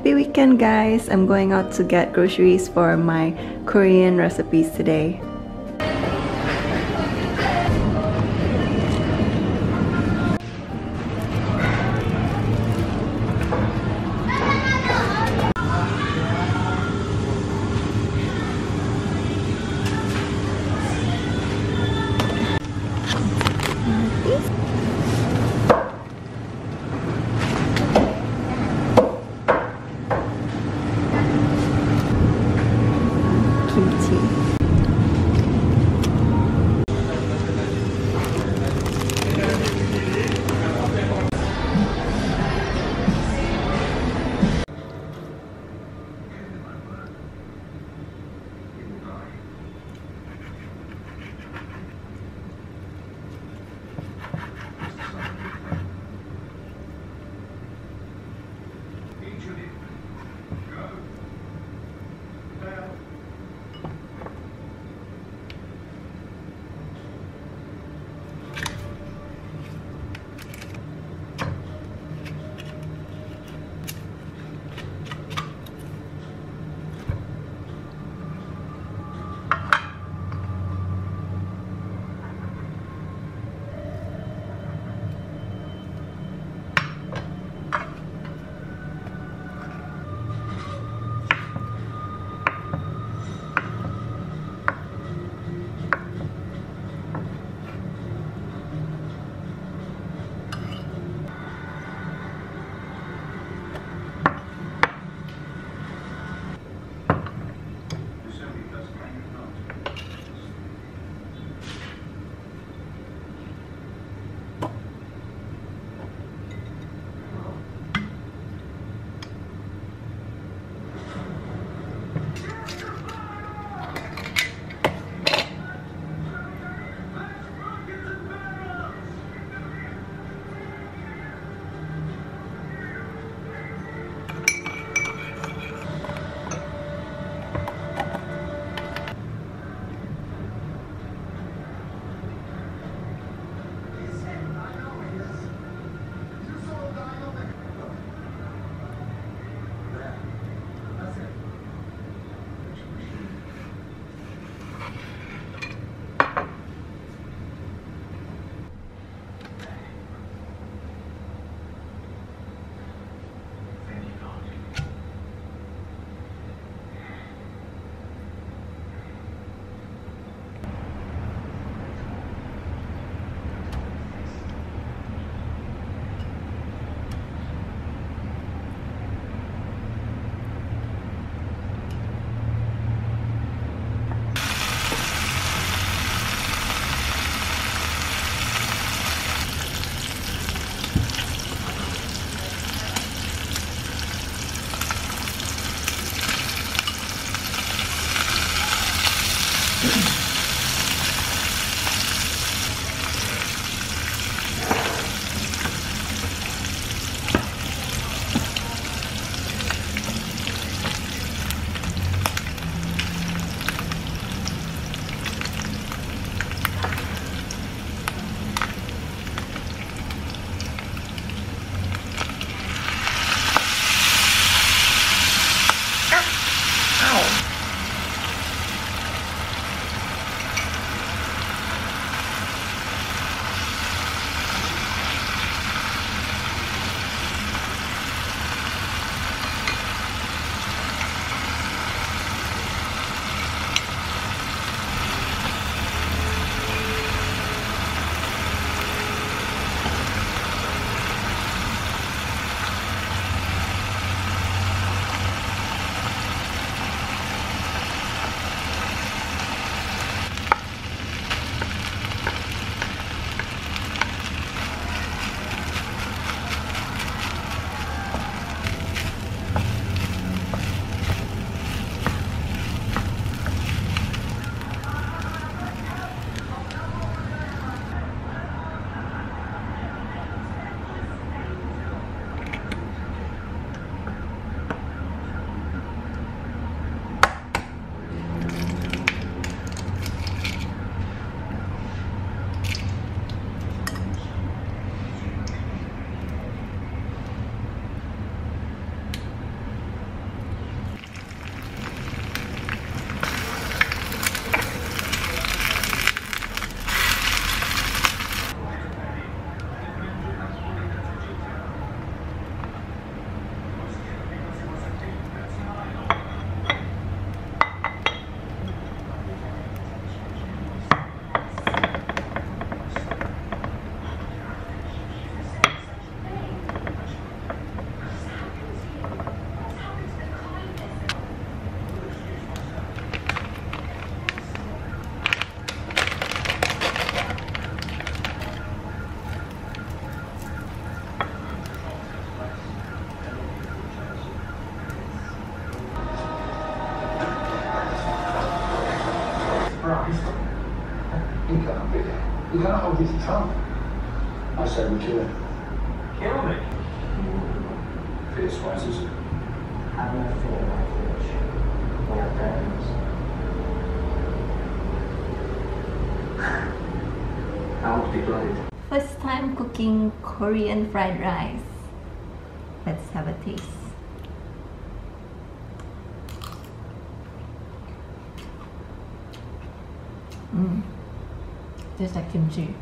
Happy weekend, guys! I'm going out to get groceries for my Korean recipes today. Kimchi. He can't be. He can't hold his tongue. I say we kill him. Kill me? Fierce rises. Have no fear, my fish. We are friends. I want to be blooded. First time cooking Korean fried rice. Let's have a taste. Tastes like kimchi.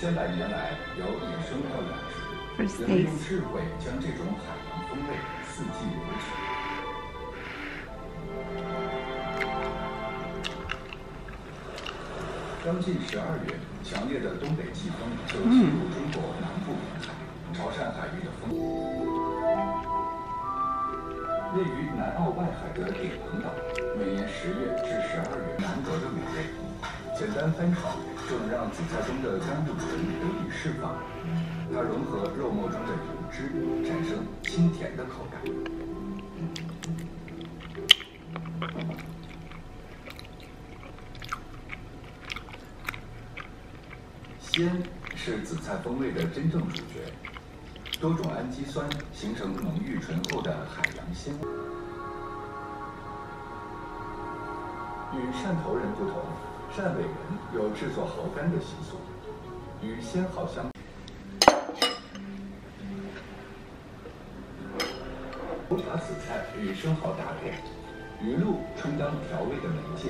千来年来由野生到养殖，人们用智慧将这种海洋风味四季流传。刚进12月，强烈的东北季风就侵入中国南部沿海，潮汕海域的风。位于南澳外海的顶棚岛，每年10月至12月难得的美味。简单翻炒就能让紫菜中的甘露醇得以释放，它融合肉末中的油脂，产生清甜的口感。鲜是紫菜风味的真正主角，多种氨基酸形成浓郁醇厚的海洋鲜味。与汕头人不同，汕尾人有制作蚝干的习俗，与鲜蚝相比，把紫菜与生蚝搭配，鱼露充当调味的媒介。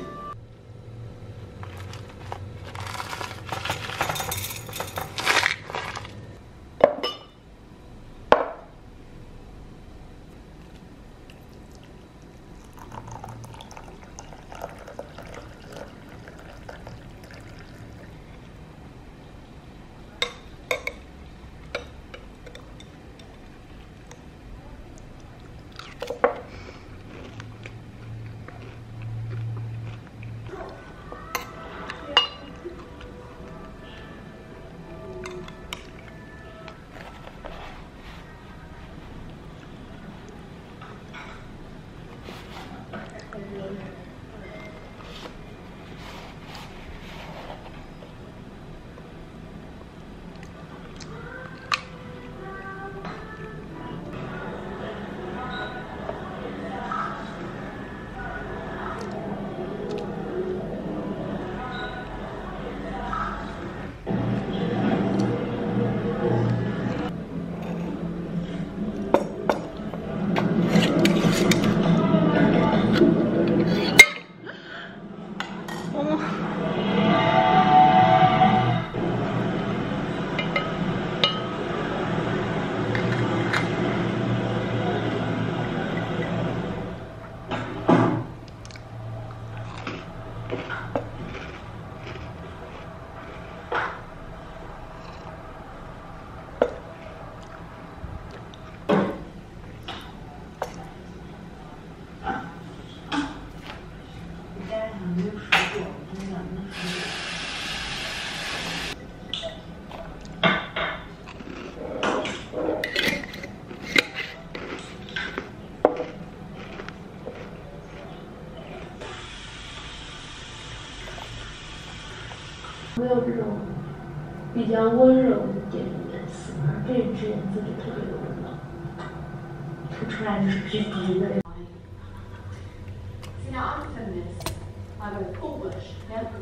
没有这种比较温柔一点的颜色，这支颜色就特别的温暖，涂出来就是直直的。 See, now I'm feminist. I go Polish, yeah?